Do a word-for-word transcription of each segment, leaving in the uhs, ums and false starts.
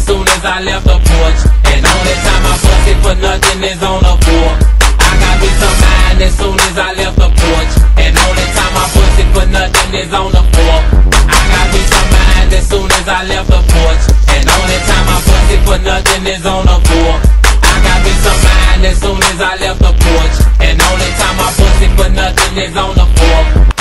as soon as I left the porch. And only time I bust it for nothing is on the floor. I got me some mind as soon as I left the porch. And only time I bust it for nothing is on the floor. I got me some mind as soon as I left the porch. And only time I bust it for nothing is on the floor. I got me some mind as soon as I left the porch. And only time I bust it for nothing is on the floor.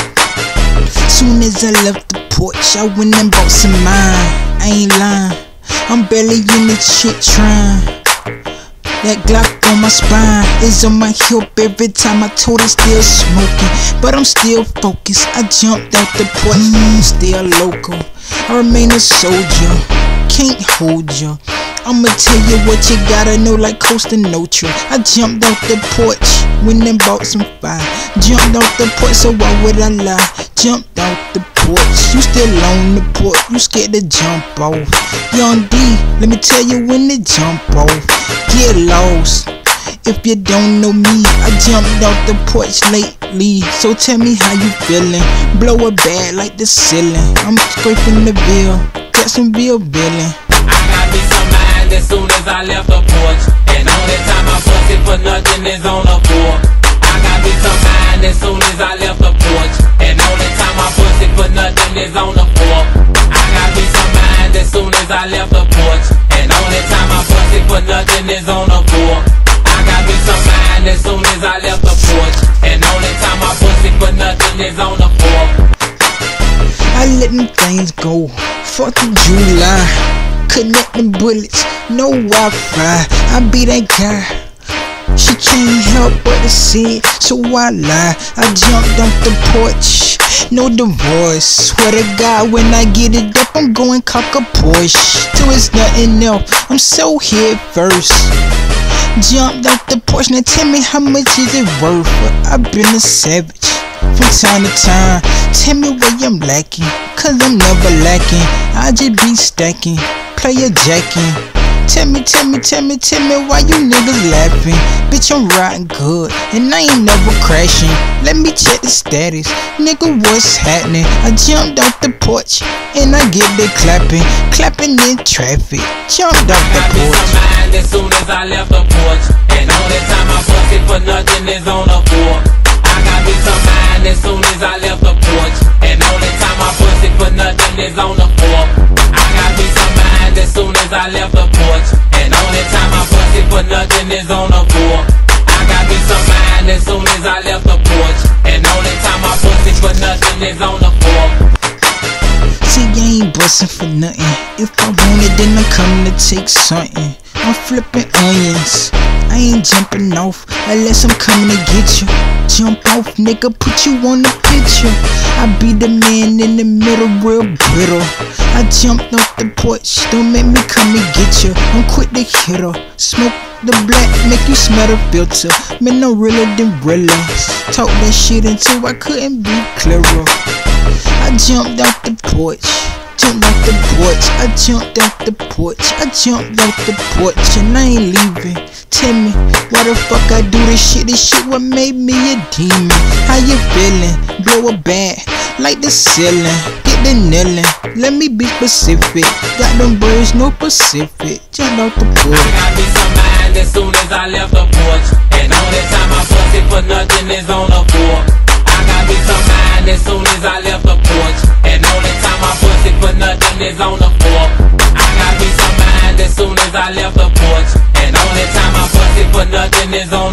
Soon as I left the porch, I went and bought some mine. I ain't lying, I'm barely in this shit trying. That Glock on my spine is on my hip every time I told it, still smoking. But I'm still focused, I jumped out the porch, mm, still local. I remain a soldier, can't hold ya. I'ma tell you what you gotta know like Costa Nostra. I jumped out the porch, went and bought some fire. Jumped out the porch, so why would I lie? Jumped out the porch, you still on the porch, you scared to jump off. Young D, let me tell you when to jump off. Get lost, if you don't know me, I jumped out the porch lately. So tell me how you feeling, blow a bag like the ceiling. I'm scraping the bill, got some bill billing. I got me some mind as soon as I left the porch. And only time I bust it for nothing is on the floor. I got me some mind as soon as I left the porch. And only time I bust it for nothing is on the floor. I got me some mind as soon as I left the porch. And only time I bust it for nothing is on the floor. I got me some mind as soon as I left the porch. And only time I bust it for nothing is on the floor. I let them things go, fourth of July. Connecting bullets, no Wi-Fi. I be that guy, she can't help but to see it, so I lie. I jumped off the porch, no divorce. Swear to God, when I get it up, I'm going cock a Porsche. Till it's nothing else, I'm so head first. Jumped off the porch, now tell me how much is it worth? I've been a savage from time to time. Tell me where I'm lacking, cause I'm never lacking. I just be stacking, player jacking. Tell me, tell me, tell me, tell me why you niggas laughing. Bitch, I'm riding good, and I ain't never crashing. Let me check the status, nigga, what's happening? I jumped off the porch, and I get the clapping, clapping in traffic. Jumped off the porch. I got me some mind as soon as I left the porch. And only time I bust it for nothing is on the floor. I got me some mind as soon as I left the porch. And only time I bust it for nothing is on the floor. I got me some mind as soon as I left the porch. And only time I bust it for nothing is on the floor. I got me some mind as soon as I left the porch. And only time I bust it for nothing is on the floor. See, I ain't bustin' for nothing. If I want it, then I'm coming to take something. I'm flipping onions, I ain't jumping off unless I'm coming to get you. Jump off, nigga, put you on the picture. I be the man in the middle, real brittle. I jumped off the porch, don't make me come and get you. I'm quick to hit her, smoke the black, make you smell the filter. Man, I'm realer than realers. Talk that shit until I couldn't be clearer. I jumped off the porch, jumped off the porch, I jumped off the porch, I jumped off the porch, and I ain't leaving. Tell me, why the fuck I do this shit? This shit what made me a demon. How you feeling? Blow a bat like the ceiling, get the kneeling. Let me be specific. Got them birds, no Pacific. Jumped off the porch. I got me some mind as soon as I left the porch. And only time I bust it for nothing is on the floor. I got me some mind as soon as I left the porch. And only time I bust it for nothing is on the floor. I got me some mind as soon as I left the porch. And only time I bust it for nothing is on